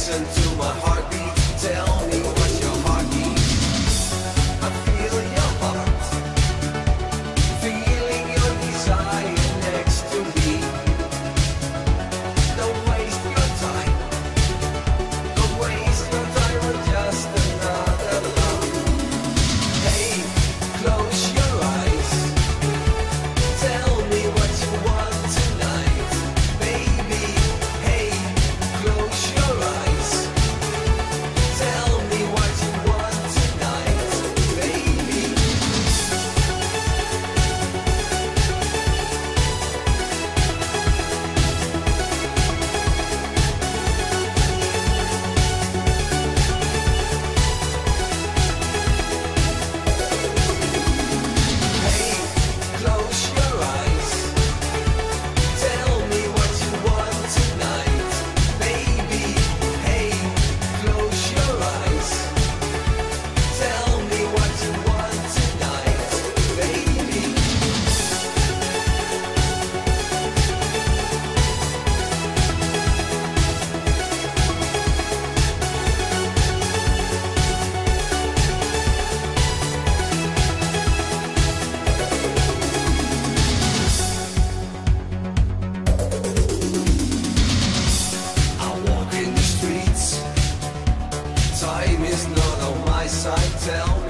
listen to my heartbeat. Tell me what's your heart needs. I feel your heart, feeling your desire next to me. Don't waste your time. Don't waste your time on just another love. Hey, close your eyes. Tell me what you want tonight, baby. Hey, close your eyes. Tell me what you want tonight, baby. Hey, close your eyes. Tell me what you want tonight, baby. Hey, close your eyes. Tell me what you want tonight, baby. I walk in the streets. Time is not on my side. Tell me